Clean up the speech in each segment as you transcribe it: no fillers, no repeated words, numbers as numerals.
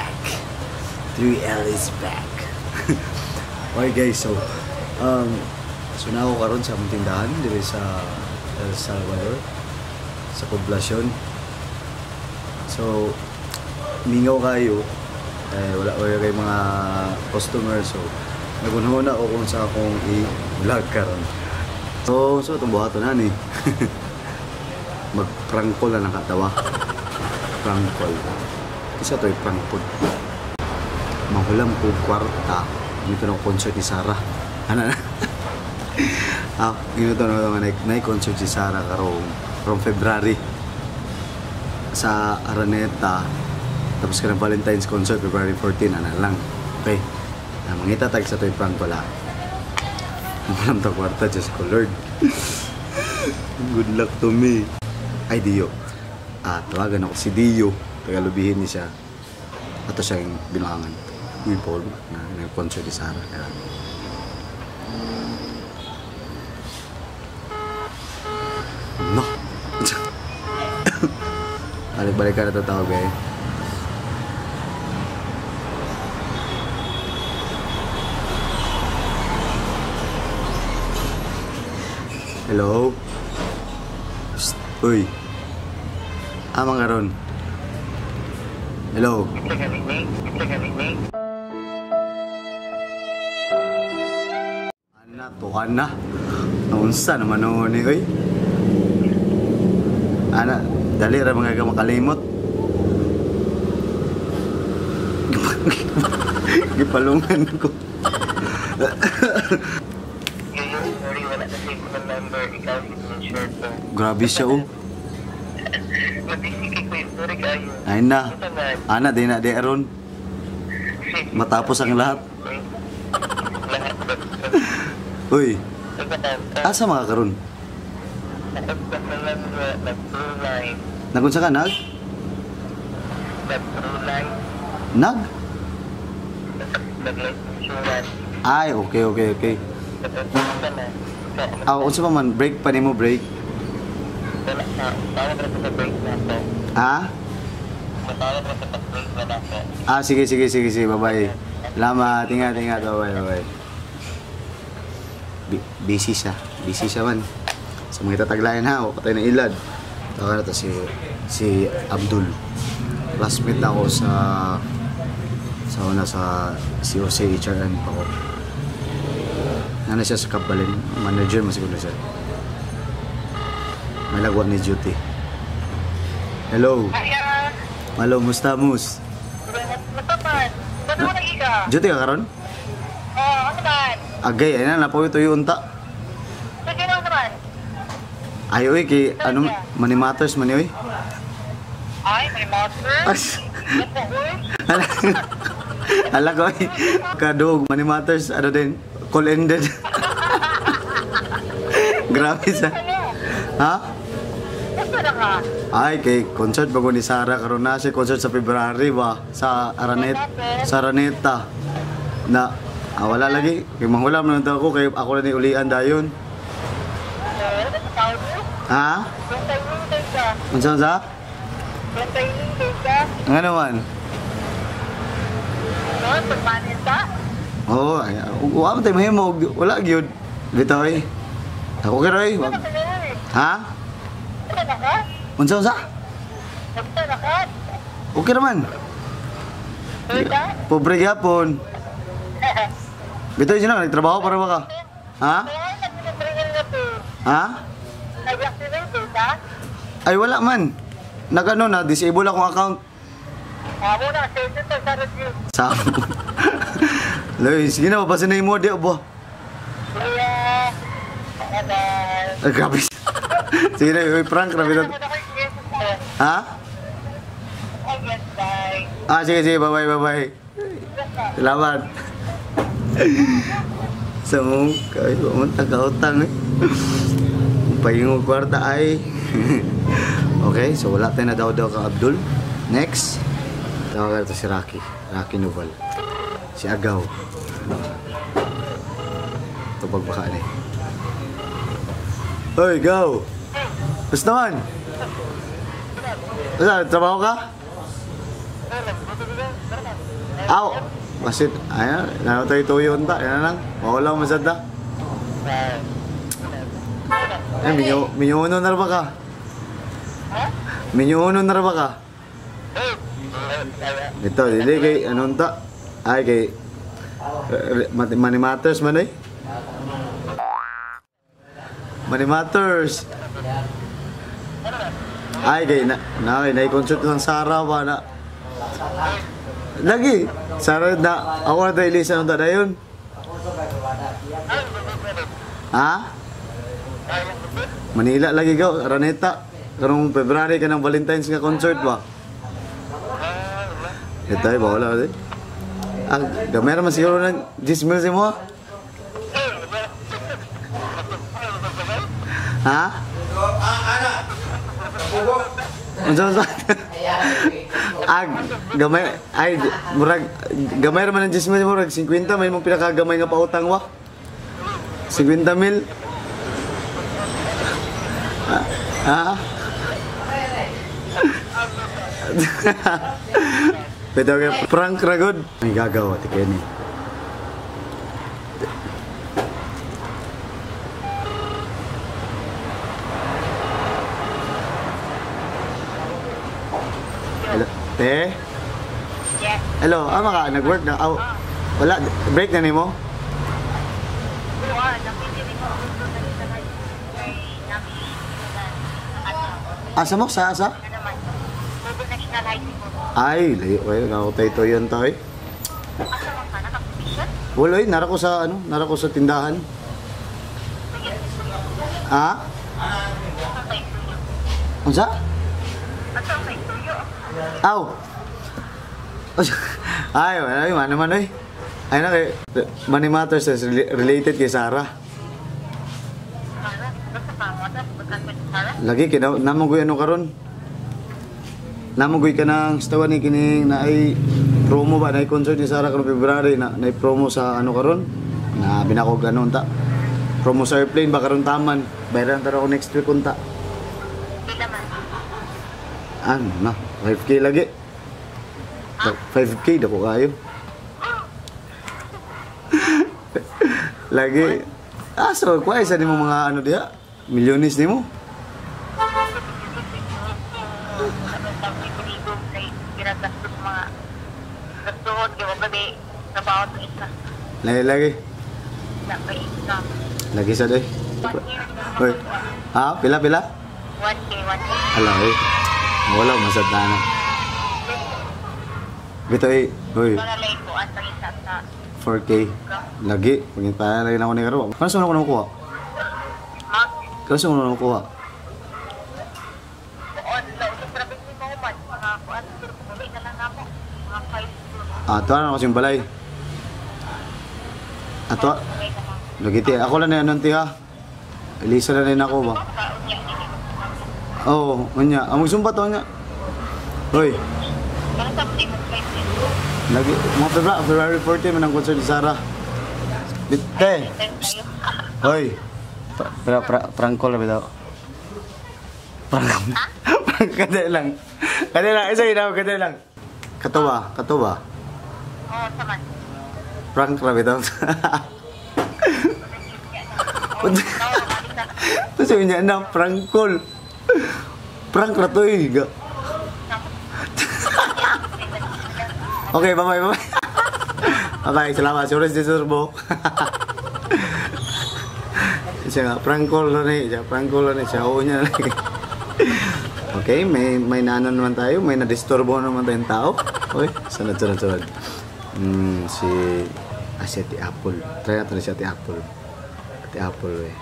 back. 3L is back. Okay guys, so na ako karon sa among tindahan diri sa El Salvador sa poblasyon. So mingaw kayo wala kay mga customer, so nagunhuna ako kung sa akong i-vlog karon. So itong buhaton na ni mag-prank call na nakatawa. Prank call. Isa to prank call. Mahulam ko kwarta dito ng concert ni Sarah. Ano na? Ito na concert si Sarah karong from February sa Araneta. Tapos ka ng Valentine's concert February 14, ano lang. Okay. Mangita tag sa to prank call. Mahulam to kwarta, just ko Lord. Good luck to me. Ay Dio. Tawagan ako si Dio. Tagalubihin niya siya. Ato siyang binuangan. Uy Paul, na nag-concert ni Sarah. No. Balik-balik ka na tatawag eh. Hello? Psst. Uy. Amang karon. Hello? Tukan na. Naunsa naman noon eh. Uy. Ana, dali ra mga makalimot. Gipalungan ko. Grabe siya oh. Ay na. Ana, di na di aron. Matapos ang lahat. Uy. Asa mga karon? Nagunsa ka nag? Nag? Ay, okay. Unsa pa man break pa nimo break? Ha? Sige, bye-bye. Salamat, ingat, bye-bye. Busy siya man. Sa mga tataglayan ha, patay na ilad. Taka na to si Abdul. Classmate na ako sa COC HRN pa ko. Nana siya sa Kabalin, manager masiguro siya. May lagwan ni duty. Hello. Hello, musta mus? Duty ka karon? Ano man? Agay, ay na napawi to yung unta. Sige naman. Ay, uy, kay ano, Money Matters man uy. Ay, Money Matters? Ala ko, kadug, Money Matters, ano din, call ended. Grabe sa. Ha? Gusto na ka? Ay, kay concert bago ni Sarah karon na siya concert sa February ba sa Araneta. Na wala lagi. Kay manghulam na ako kay ako na ni ulian dayon. Ha? Unsa? Nga naman? Oo, wala tayo mahimog. Wala gyud. Bitoy. Ako karoy. Ha? Unsa? Okay naman. Pobre gyapon. Bitoy sino nagtrabaho para ba ka? Ha? Ha? Ay wala man. Nagano na disable akong account. Amo na, sa review. Sa. Loy, sige na papasin na mo di ba? Kuya. Ay grabe. Sige na, prank na bitaw. Ha? Sige, bye-bye. Salamat. So, kahit pumunta ka utang eh. Paging kwarta ay. Okay, so wala tayo na daw ka Abdul. Next. Tawagan ito si Rocky Noval. Si Agaw. Ito pagbakaan eh. Hoy, go! Basta naman? Basta, trabaho ka? Aw! Basit, ayan, tayo tuyo unta, yan na lang. Mawala ko masad na. Ay, minyuuno na ba ka? Minyuuno na ba ka? Ito, dili kay, ano unta? Ay, kay, Money Matters man eh. Money Matters. Ay, kay, na-consult ng Sarah ba na? Lagi, Sarah na, ako na tayo ilisan ng tada yun. Ha? Manila lagi ka, Araneta. Karong February ka ng Valentine's nga concert ba? Ito ay, bawala kasi. Ah, gamay naman siguro ng 10 mil si mo. Ha? Unsa? Ah, gamay ay murag gamay ra man ang 10 mil murag 50 may mong pinakagamay nga pautang wa. 50 mil. Ha? Pero kay prank ra gud. Ay gagawa ti Kenny. Te? Yes. Hello, ama ka, nag-work na. Oh, wala, break na nimo? Asa mo? Sa asa? Ay, layo kayo. Nakutay to yun tayo. Wala nara ko sa, nara ko sa tindahan. Ha? Unsa? Aw! Ay, man naman eh. Ay na kay Money Matters is related kay Sarah. Lagi kina namogoy ano karon? Namogoy ka nang stawan ni kining na ay promo ba na concert ni Sarah karon February na promo sa ano karon? Na binakog ano ta. Promo sa airplane ba karon taman. Bayaran tara ko next week unta. Ano na? 5K lagi. 5K dako kayo. Lagi. So kuha isa nimo mga ano diha? Milyones nimo? Lagi. Lagi sa day. Hoy. Ha? Pila? 1K. Ala, hoy. Wala masad na na. Bito eh. Hoy. 4K. Lagi. Pagkita lagi na ako ni Karo. Kano saan ako na makuha? Kano saan ako na makuha? Ato na ako siyang balay. Ato. Lagi ti. Ako lang na yan ti ha. Elisa na rin ako ba? Oo, kanya. Ang magsumpa to niya. Hoy. Lagi, mga February 14 man ang concert ni Sarah. Bitte. Hoy. Prank call na bitaw. Prank. Kada lang. Isa yun kada lang. Katawa. Oo, saman. Prank na bitaw. Tapos sabi niya na, prank call. Prank na to eh. Okay, bye-bye. Bye-bye, salamat. Suras di Surbo. Siya nga, prank call na eh. Prank call na eh. Siya, oo niya na eh. Okay, may nano naman tayo. May nadisturbo naman tayong tao. Okay, sunod. Si Ate Apple. Try natin si Ate Apple. Ate Apple eh.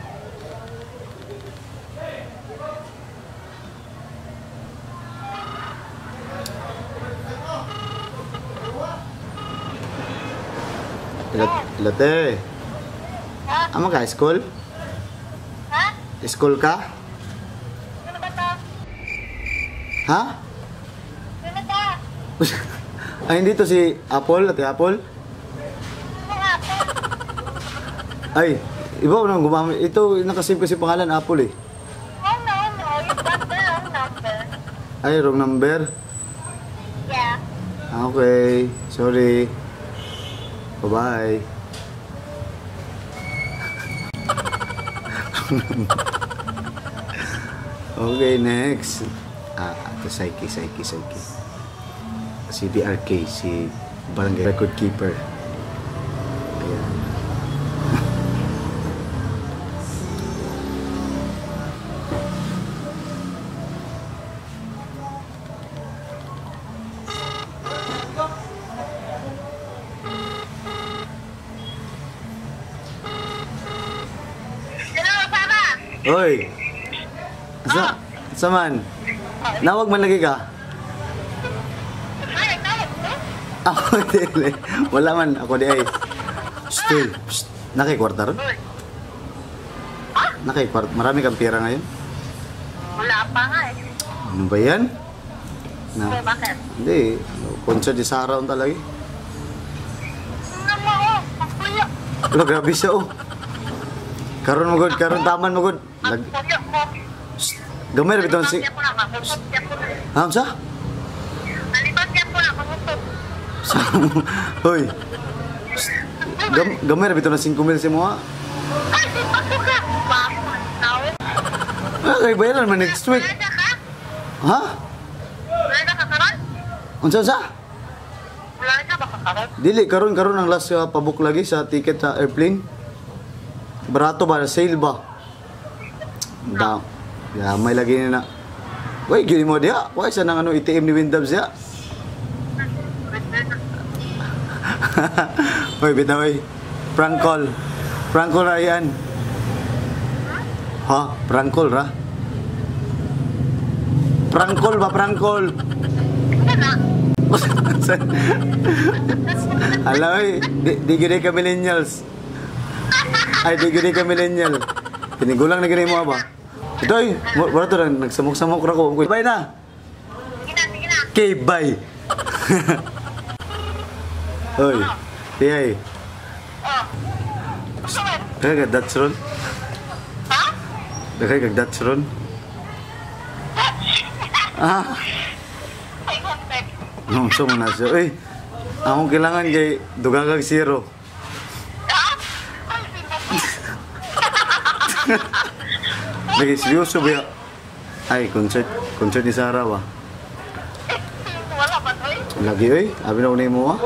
Late. Ama ka, school? Ha? School ka? Ano ba ito? Ha? Ano ba? Ay, hindi to si Apple, Ate Apple? Ano nga po? Ay, iba ko nang gumamit. Ito, nakasave kasi pangalan, Apple eh. Oh, no. You got the wrong number. Ay, wrong number. Yeah. Okay, sorry. Bye-bye. Okay, next. Ito Psyche. Si BRK, si Barangay Record Keeper. Ayan. Hello, Papa! Oy! Asa man? Nawag man lagi ka? Ay, tawag mo? Ako dili. Wala man. Ako di ay. Still. Nakikwarta ron? Nakikwarta. Marami kang pera ngayon? Wala pa nga eh. Ano ba yan? Okay, bakit? Hindi. Concert di Sarah talaga. Ano mo, oh? Magpuyo. Wala, grabe siya oh. Karon mo good. Karon taman mo good. Magpuyo mo. Gamay rin bitaw si... Nalibag niya po na, magutod niya po na. Ham sa? Nalibag niya po na, magutod. Hoy. Gamay rin bitaw na 5,000 si mo ha. Ay, di ba ito ka? Bago ang tawag. Kay bayaran man next week. Wala na ka? Ha? Wala na ka karon? Unsa? Wala na ba ka karon? Dili, karon ang last pabook lagi sa ticket sa airplane. Barato ba? Sale ba? May lagi na. Uy, gini mo diya. Why sa nang ATM ni Windabs diya? Uy, bitaw uy. Prank call. Prank call ra yan. Ha? Prank call ra? Prank call ba? Prank call. Alam uy, di gini ka millennials. Ay, di gini ka millennial. Pinigulang na gini mo ba? Ito ay, wala to lang, nagsamok-samok na ko. Bye na! Sige na. Okay, bye! Oy, tiyay. Oh. Gusto mo? Kaya kag Dutch ron? Ha? Kaya kag Dutch ron? Ah, Ay, contact. so mo na siya. Uy, akong kailangan kay Dugagag Zero. Ha? Ay, sino? Lagi, seryoso ba? Ay, concert ni Sarah ba? Wala ba to eh? Lagi, uy, abi na ko na mo ha?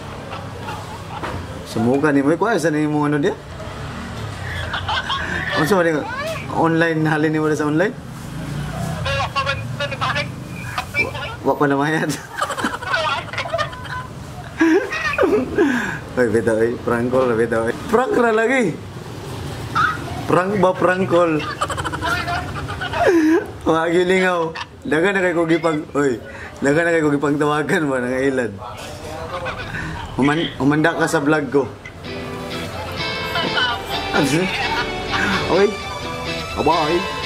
Sumuka ni mo, kuha, saan ni mo ano diya? Ano sa mga online, halin ni mo na sa online? Wala pa ba ito ni Bakit? Apoy ko eh. Wa pa namayad. Uy, bitaw, uy, prank call, bitaw, uy. Prank na lagi! Prank ba, prank call? Mga gilingaw. Daga na kayo gipag... Uy, daga na kayo gipag tawagan ba, nangailan. Umanda ka sa vlog ko. Okay? Bye-bye.